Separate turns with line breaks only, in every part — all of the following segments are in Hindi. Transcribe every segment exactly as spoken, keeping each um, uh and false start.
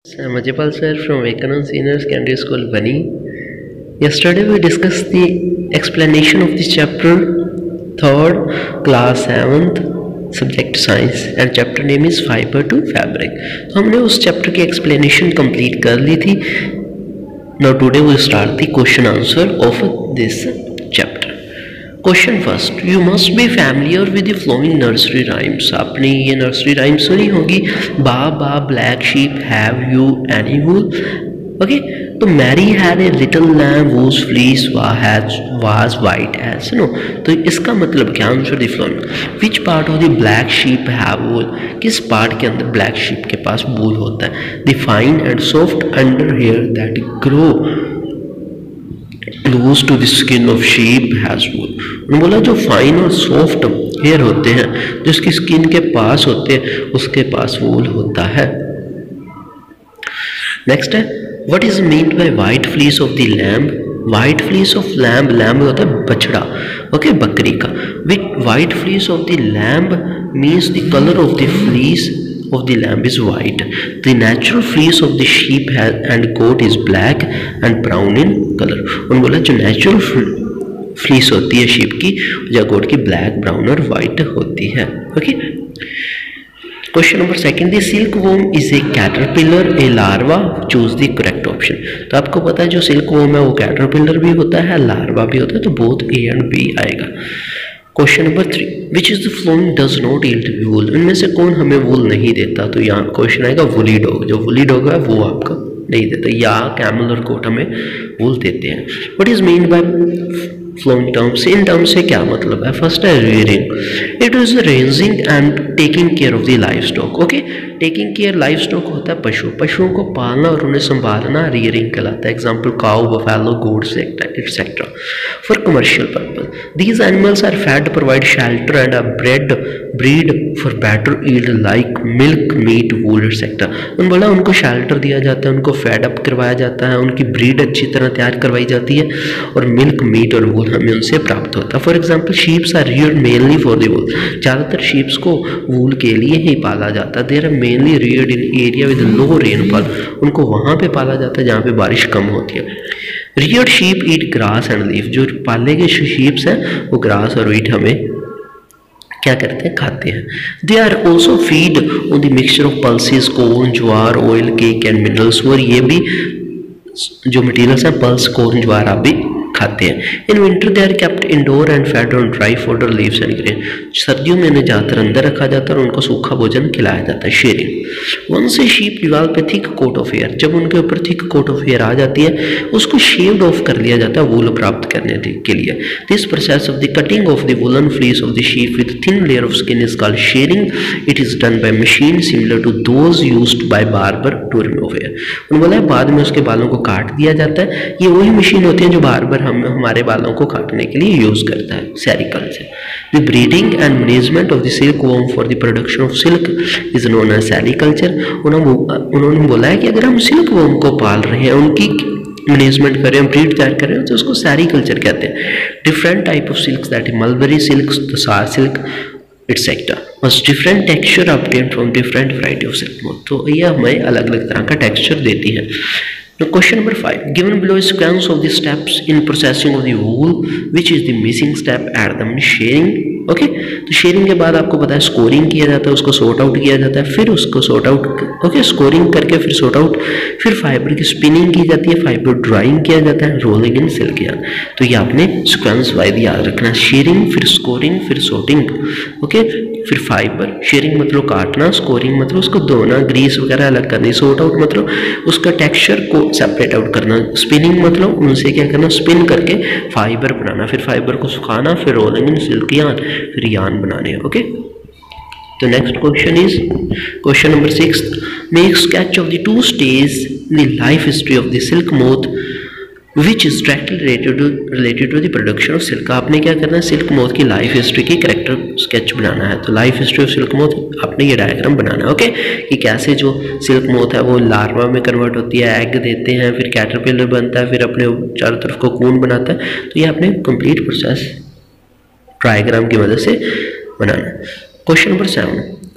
I'm Ajipal sir from Vivekanand Senior Secondary School, Bani. Yesterday we discussed the explanation of the chapter third, class seventh, subject science, and chapter name is fiber to fabric. तो हमने उस chapter की explanation complete कर ली थी. Now today we start the question answer of this chapter. Question first, you must be familiar with the following nursery rhymes. आपने ये नर्सरी राइम सुनी होगी. Baa baa black sheep have you any wool. Okay, तो Mary had a little lamb whose fleece was white as snow. तो इसका मतलब क्या? Answer the flowing. Which part of the black sheep have wool. किस पार्ट के अंदर ब्लैक शीप के पास वूल होता है? The fine and soft under hair that grow close to the skin of sheep has wool. उन्होंने बोला जो फाइन और सॉफ्ट हेयर होते हैं जो उसकी स्किन के पास होते हैं उसके पास वूल होता है. नेक्स्ट है, what is meant by white fleece of the lamb. White fleece of lamb, lamb होता है बछड़ा, ओके okay, बकरी का. With white fleece of the lamb means the colour of the fleece of the lamb is white. The natural fleece of the sheep and goat is black and brown in color. उन्होंने बोला जो natural fleece होती है sheep की या goat की black, brown और white होती है. Okay, question number second, the silk worm is a caterpillar a larva, choose the correct option. तो आपको पता है जो सिल्क वॉर्म है वो कैटरपिलर भी होता है, लार्वा भी होता है, तो बोथ ए एंड बी आएगा. Question number three, which is the following does not yield wool. इनमें से कौन हमें वूल नहीं देता? तो यहाँ क्वेश्चन आएगा वुली डॉग. जो वुली डॉग है वो आपका नहीं देता, या कैमल और गोट हमें वूल देते हैं. What is mean by following terms. इन टर्म्स से क्या मतलब है? फर्स्ट है rearing. It is ranging and taking care of the livestock. Okay, taking care livestock होता है पशु, पशुओं को पालना और उन्हें संभालना रियरिंग कहलाता है. Example cow, buffalo, goats etcetera. For commercial purpose these animals are fed, provide shelter and are bred breed for better yield like milk, meat, wool etcetera. उन्होंने बोला उनको शेल्टर दिया जाता है, उनको फेड अप करवाया जाता है, उनकी ब्रीड अच्छी तरह तैयार करवाई जाती है और मिल्क, मीट और वूल हमें उनसे प्राप्त होता है. For example sheeps are reared mainly for the wool. ज़्यादातर शीप्स को वूल के लिए ही पाला जाता है. There are mainly reared in area with low rainfall. उनको वहाँ पे पाला जाता है जहाँ पे बारिश कम होती है. Reared sheep eat grass and leaf. जो पाले गए शीप्स हैं वो ग्रास और वीट हमें क्या करते हैं? खाते हैं. They are also feed on the mixture of pulses, corn, jowar, oil, cake and minerals. और ये भी जो मटीरियल्स हैं पल्स, कॉर्न, ज्वार आप भी खाते हैं. In winter they are kept indoor and fed on dry fodder, leaves and grain. सर्दियों में इन्हें ज़्यादातर अंदर रखा जाता है और उनको सूखा भोजन खिलाया जाता है. Shearing. Once a sheep develop a thick coat of hair. जब उनके ऊपर थिक कोट ऑफ हेयर आ जाती है उसको शेव्ड ऑफ कर लिया जाता है वूल प्राप्त करने के लिए. This process of the cutting of the woollen fleece of the sheep with thin layer of skin is called shearing. It is done by machine similar to those used by barber to remove hair. उन्होंने बोला बाद में उसके बालों को काट दिया जाता है. ये वही मशीन होती है जो बार्बर हम हमारे बालों को काटने के लिए यूज करता है. Sericulture. The breeding and management of the silk worm for the production of silk is known as sericulture. उन्होंने बोला है कि अगर हम सिल्क वॉर्म को पाल रहे हैं, उनकी मैनेजमेंट कर रहे हैं, ब्रीड तैयार कर रहे हैं, तो उसको सेरिकल्चर कहते हैं. Different type of silk that is mulberry silk, tasar silk etcetera must different texture obtain from different variety of silk. तो ये हमें अलग अलग तरह का टेक्सचर देती है. Question number five. Given below is sequence of the steps in processing of the wool, which is the missing step at the shearing? Okay okay? तो शेयरिंग के बाद आपको पता है स्कोरिंग किया जाता है, उसको सॉर्ट आउट किया जाता है, फिर उसको सॉर्ट आउट ओके स्कोरिंग करके फिर सॉर्ट आउट, फिर फाइबर की स्पिनिंग की जाती है, फाइबर ड्राइंग किया जाता है, रोलिंग इन सिल्क यार्न. तो ये आपने सिक्वेंस वाइज याद रखना है. शेयरिंग, फिर स्कोरिंग, फिर सॉर्टिंग, ओके फिर फाइबर. शेयरिंग मतलब काटना, स्कोरिंग मतलब उसको धोना, ग्रीस वगैरह अलग करनी, सॉर्ट आउट मतलब उसका टेक्सचर को सेपरेट आउट करना, स्पिनिंग मतलब उनसे क्या करना, स्पिन करके फाइबर बनाना, फिर फाइबर को सुखाना, फिर रोलिंग इन सिल्क यार्न, फिर यार्न बनाने. ओके, तो next question is question number six. Make sketch of the two stage in the life history of the silk moth which is directly related to related to the production of silk. आपने क्या करना है? सिल्क मोथ की लाइफ हिस्ट्री की करेक्टर स्केच बनाना है. तो life history of silk moth आपने ये डायग्राम बनाना है. ओके कि कैसे जो सिल्क मोथ है वो लार्वा में कन्वर्ट होती है, एग देते हैं, फिर कैटरपिलर बनता है, फिर अपने चारों तरफ कोकून बनाता है. तो ये आपने कंप्लीट प्रोसेस डायग्राम की मदद से बनाना है. Question number seven.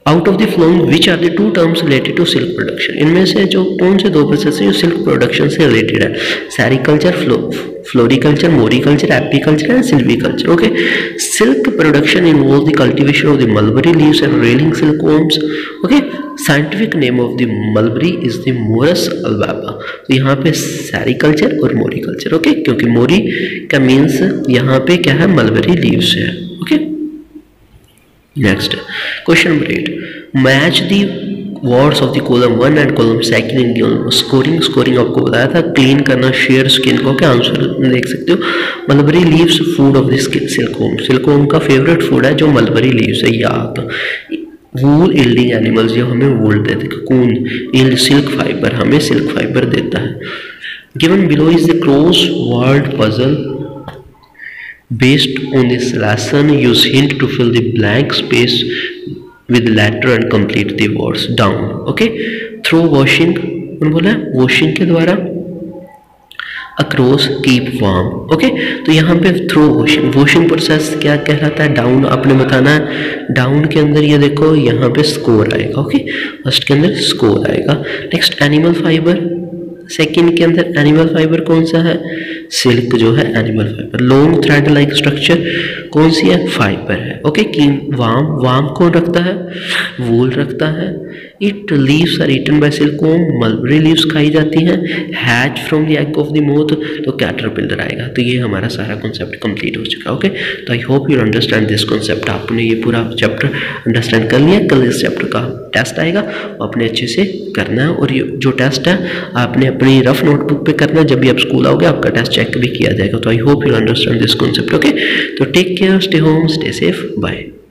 Out of the flowing which are the two terms related to silk production, इनमें से जो कौन से दो प्रोसेस हैं जो सिल्क प्रोडक्शन से रिलेटेड है? Sericulture, flow floriculture, moriculture, apiculture and silviculture. Okay, silk production involve the cultivation of the mulberry leaves and rearing silkworms. Okay, scientific name of the mulberry is the Morus alba. तो यहाँ पे सेरिकल्चर और मोरिकल्चर. ओके, क्योंकि मोरी का मीन्स यहाँ पे क्या है? मलबरी लीव्स है. Okay, next question number eight, match the words of the column one and column second in scoring. Scoring आपको बताया था, क्लीन करना, शेयर स्किन को. क्या आंसर देख सकते हो? Mulberry leaves food of the silkworm. Silkworm का फेवरेट फूड है जो मलबरी लीव्स है. याद, वूल इल्डिंग एनिमल्स जो हमें वूल देते हैं, कून इल्ड सिल्क फाइबर हमें सिल्क फाइबर देता है. Given below is the crossword puzzle. Based on this lesson, use hint to fill the blank space with letter and complete the words down. Okay, through washing, उन्होंने बोला washing के द्वारा, across keep warm. ओके, तो यहाँ पे थ्रो वॉशिंग, वॉशिंग प्रोसेस क्या कहलाता है? डाउन. आपने बताना है डाउन के अंदर ये देखो यहाँ पे स्कोर आएगा. ओके, फर्स्ट के अंदर स्कोर आएगा. नेक्स्ट एनिमल फाइबर, सेकंड के अंदर एनिमल फाइबर कौन सा है? सिल्क जो है animal fibre. Long thread like structure कौन सी है? फाइबर है. ओके, की वार्म, वार्म कौन रखता है? वूल रखता है. It leaves are eaten by silkworm, mulberry leaves खाई जाती हैं. Hatch from the egg of the moth, तो कैटरपिलर आएगा. तो ये हमारा सारा कॉन्सेप्ट कंप्लीट हो चुका है. ओके, तो I hope you understand this concept. आपने ये पूरा चैप्टर अंडरस्टैंड कर लिया. कल इस चैप्टर का टेस्ट आएगा, आपने अच्छे से करना है. और ये जो टेस्ट है आपने अपनी रफ नोटबुक पे करना है. जब भी आप स्कूल आओगे आपका टेस्ट चेक भी किया जाएगा. तो I hope you understand this concept. Okay, तो take care, stay home, stay safe, bye.